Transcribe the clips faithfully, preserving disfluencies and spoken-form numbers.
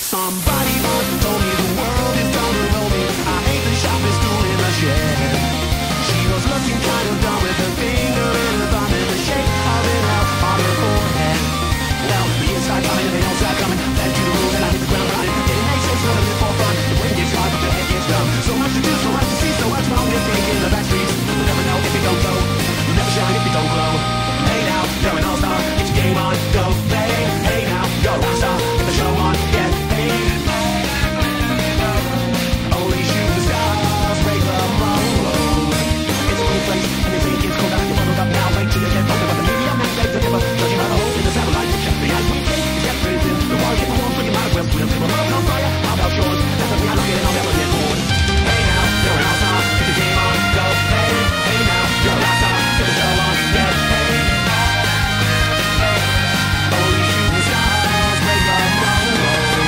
Somebody once told me the world is gonna roll me. I hate the sharpest tool in the shed. She was looking kind of dumb with her finger in her thumb and the shape of it out on her forehead. Well, the years start coming and they don't start coming. Led to the rules and I hit the ground running. It makes sense for the live for fun. The brain gets hard but the head gets dumb. So much to do, so much to see, so much wrong to think in the back streets. You'll never know if you don't go. You'll never shine if you don't glow. Hey now, you're an all-star. Get your game on, go play. Hey now, you're a rock star. Get the show on, get paid. Only shooting stars break the mold. It's a cool place, and they think it's cool. Now you're bundled up now, wait till you get older. But the media men say to never judge you by the holes in the satellite picture. The ice we take is kept freezing. The water getting warm, so you might as well swim. We're rolling on fire, how about yours? That's what we are looking and I'll never get bored. Hey now, you're an all-star. Get your game on, go play. Hey now, you're a rock star. Get the show on, get paid. Only shooting stars break the mold.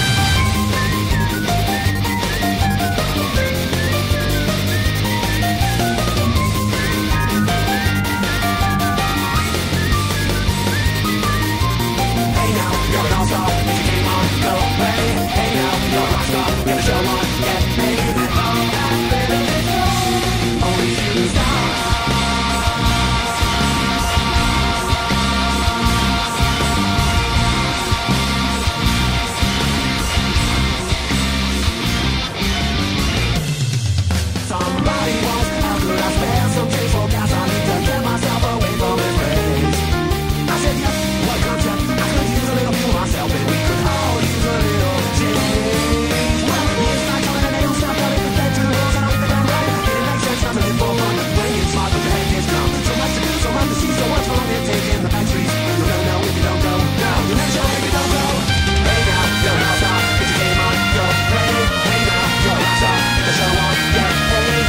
Hey now, you're an all-star. Get your game on, go play. Hey now, you're a rock star. Get the show on, get paid. Only shooting stars. Somebody once asked could I spare some change for gas. I need to get myself away from this place. I said yes, what concept? I could use a little fuel myself, and we could all use a little change. Well, it's not coming and they don't stop coming. Fed to the rules and I think I'm right. It makes sense, I'm living for fun. When you're smart, but your head gets dumb. So much to do, so much to see, so what's wrong in taking the back streets? You'll never know if you don't go. No, you'll never shine if you don't go. Hey now, you're an all-star. Get your game on, go play. Hey now, you're a rock star. Get the show on, get paid.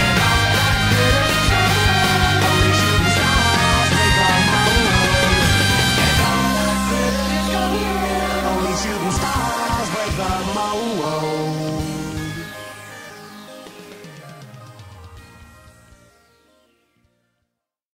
Only shooting stars break the mold. Only shooting stars break the mold.